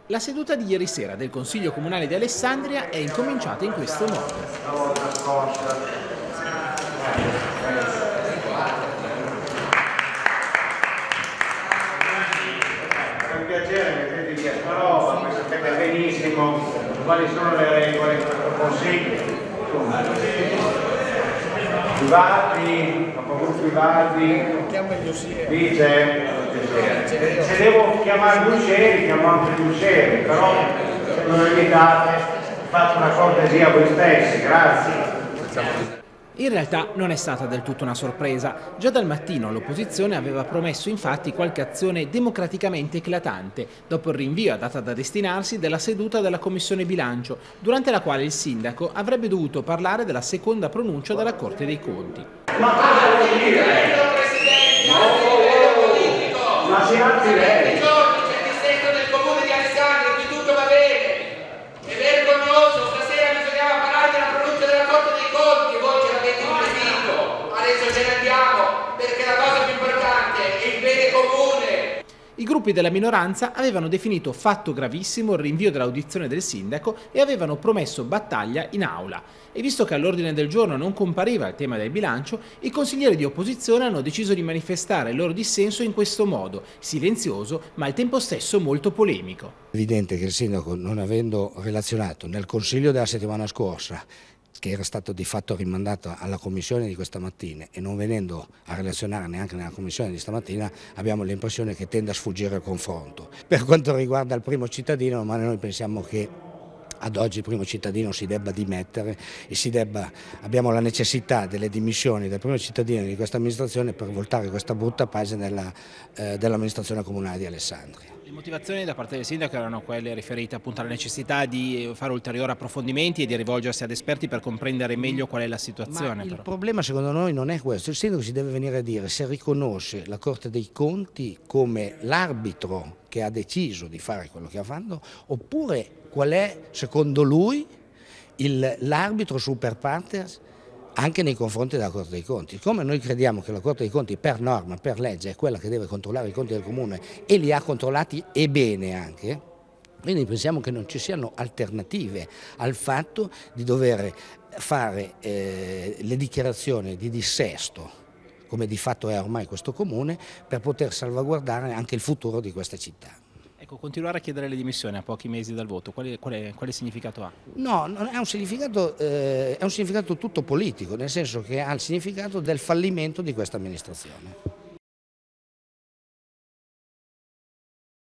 La seduta di ieri sera del Consiglio Comunale di Alessandria è incominciata in questo modo. Per piacere mettetevi a sta roba, poi sapete benissimo quali sono le regole di questo Consiglio. Privati, dice, se devo chiamare gli uscieri, chiamo anche gli uscieri, però se non evitate fate una cortesia a voi stessi, grazie. In realtà non è stata del tutto una sorpresa. Già dal mattino l'opposizione aveva promesso infatti qualche azione democraticamente eclatante, dopo il rinvio a data da destinarsi della seduta della Commissione Bilancio, durante la quale il sindaco avrebbe dovuto parlare della seconda pronuncia della Corte dei Conti. Ma cosa vuol dire? Ma si alzi lei! C'è il distretto del comune di Alessandria, qui tutto va bene. È vergognoso, stasera bisognava parlare della pronuncia della Corte dei Conti, voi ce l'avete impedito. Adesso ce ne andiamo, perché la cosa più importante è il bene comune. I gruppi della minoranza avevano definito fatto gravissimo il rinvio dell'audizione del sindaco e avevano promesso battaglia in aula. E visto che all'ordine del giorno non compariva il tema del bilancio, i consiglieri di opposizione hanno deciso di manifestare il loro dissenso in questo modo, silenzioso ma al tempo stesso molto polemico. È evidente che il sindaco, non avendo relazionato nel Consiglio della settimana scorsa, che era stato di fatto rimandato alla commissione di questa mattina, e non venendo a relazionare neanche nella commissione di stamattina, abbiamo l'impressione che tenda a sfuggire il confronto. Per quanto riguarda il primo cittadino, ma noi pensiamo che ad oggi il primo cittadino si debba dimettere e abbiamo la necessità delle dimissioni del primo cittadino di questa amministrazione per voltare questa brutta pagina dell'amministrazione comunale di Alessandria. Le motivazioni da parte del sindaco erano quelle riferite appunto alla necessità di fare ulteriori approfondimenti e di rivolgersi ad esperti per comprendere meglio qual è la situazione. Ma il problema secondo noi non è questo, il sindaco si deve venire a dire se riconosce la Corte dei Conti come l'arbitro che ha deciso di fare quello che ha fatto, oppure qual è secondo lui l'arbitro super partes anche nei confronti della Corte dei Conti. Come noi crediamo che la Corte dei Conti per norma, per legge, è quella che deve controllare i conti del Comune e li ha controllati e bene anche, quindi pensiamo che non ci siano alternative al fatto di dover fare le dichiarazioni di dissesto, come di fatto è ormai questo Comune, per poter salvaguardare anche il futuro di questa città. Ecco, continuare a chiedere le dimissioni a pochi mesi dal voto, quale significato ha? No, non è un significato tutto politico, nel senso che ha il significato del fallimento di questa amministrazione.